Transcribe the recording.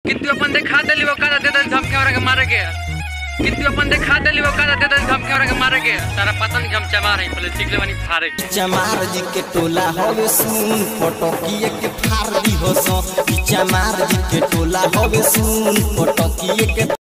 कितु अपन देखा देली वो कादा देदन धमके हमरा के मारे के कितु अपन देखा देली वो कादा देदन धमके हमरा के मारे के तारा पता नहीं हम चमार है पहले सीख ले बनी फारे चमार जी के टोला होवे सुन फोटो किए के फार दी हो सो चमार जी के टोला होवे सुन फोटो किए के